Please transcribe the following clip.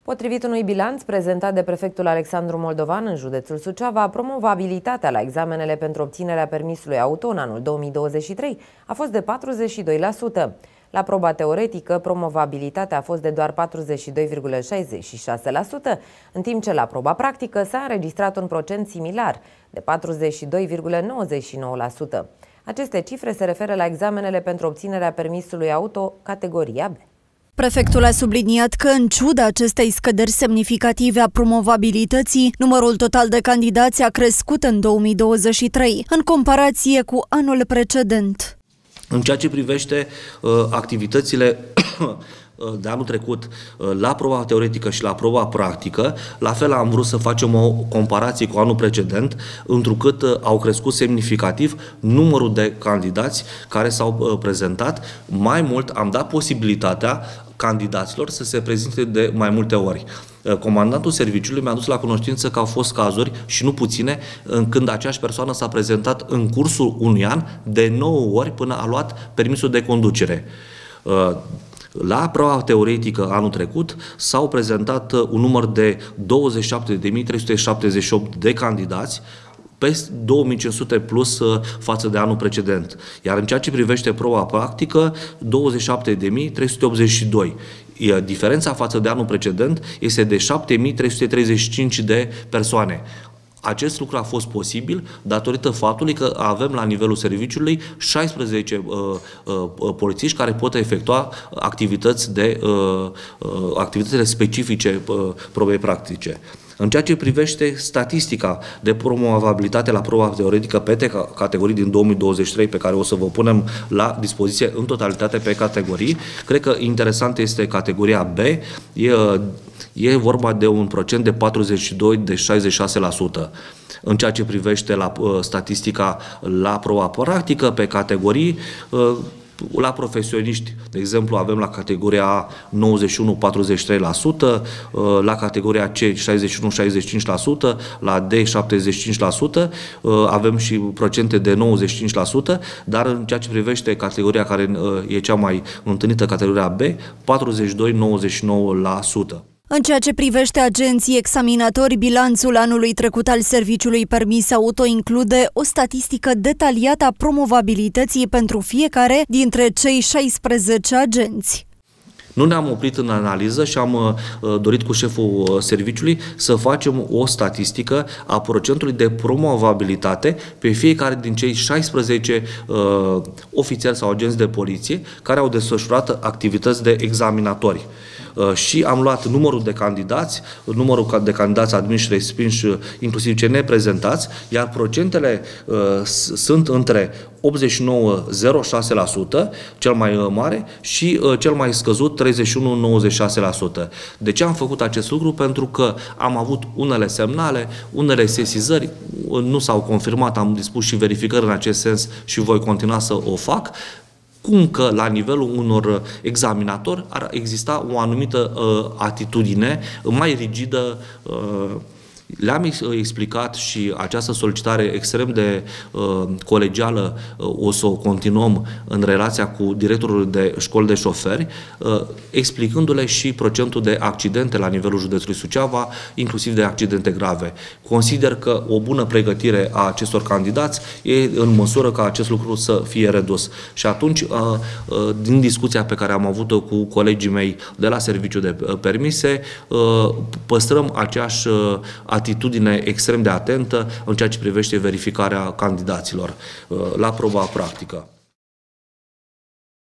Potrivit unui bilanț prezentat de prefectul Alexandru Moldovan în județul Suceava, promovabilitatea la examenele pentru obținerea permisului auto în anul 2023 a fost de 42%. La proba teoretică, promovabilitatea a fost de doar 42,66%, în timp ce la proba practică s-a înregistrat un procent similar, de 42,99%. Aceste cifre se referă la examenele pentru obținerea permisului auto categoria B. Prefectul a subliniat că, în ciuda acestei scăderi semnificative a promovabilității, numărul total de candidați a crescut în 2023, în comparație cu anul precedent. În ceea ce privește activitățile de anul trecut la proba teoretică și la proba practică, la fel am vrut să facem o comparație cu anul precedent, întrucât au crescut semnificativ numărul de candidați care s-au prezentat. Mai mult, am dat posibilitatea candidaților să se prezinte de mai multe ori. Comandantul serviciului mi-a dus la cunoștință că au fost cazuri, și nu puține, în când aceeași persoană s-a prezentat în cursul unui an de 9 ori până a luat permisul de conducere. La proba teoretică anul trecut s-au prezentat un număr de 27.378 de candidați, peste 2500 plus față de anul precedent. Iar în ceea ce privește proba practică, 27.382. Diferența față de anul precedent este de 7.335 de persoane. Acest lucru a fost posibil datorită faptului că avem la nivelul serviciului 16 polițiști care pot efectua activitățile specifice probei practice. În ceea ce privește statistica de promovabilitate la proba teoretică pe categorii din 2023, pe care o să vă punem la dispoziție în totalitate pe categorii, cred că interesant este categoria B. E vorba de un procent de 42,66%. În ceea ce privește la statistica la proba practică pe categorii, la profesioniști, de exemplu, avem la categoria A 91,43%, la categoria C 61,65%, la D 75%, avem și procente de 95%, dar în ceea ce privește categoria care e cea mai întâlnită, categoria B, 42,99%. În ceea ce privește agenții examinatori, bilanțul anului trecut al serviciului permis auto include o statistică detaliată a promovabilității pentru fiecare dintre cei 16 agenți. Nu ne-am oprit în analiză și am dorit cu șeful serviciului să facem o statistică a procentului de promovabilitate pe fiecare din cei 16 ofițeri sau agenți de poliție care au desfășurat activități de examinatori. Și am luat numărul de candidați admiși și respinși, inclusiv cei neprezentați, iar procentele sunt între 89,06%, cel mai mare, și cel mai scăzut, 31,96%. De ce am făcut acest lucru? Pentru că am avut unele semnale, unele sesizări, nu s-au confirmat, am dispus și verificări în acest sens și voi continua să o fac, cum că la nivelul unor examinatori ar exista o anumită atitudine mai rigidă. Le-am explicat și această solicitare extrem de colegială o să o continuăm în relația cu directorul de școli de șoferi, explicându-le și procentul de accidente la nivelul județului Suceava, inclusiv de accidente grave. Consider că o bună pregătire a acestor candidați e în măsură ca acest lucru să fie redus. Și atunci, din discuția pe care am avut-o cu colegii mei de la serviciul de permise, păstrăm aceeași atitudine extrem de atentă în ceea ce privește verificarea candidaților la proba practică.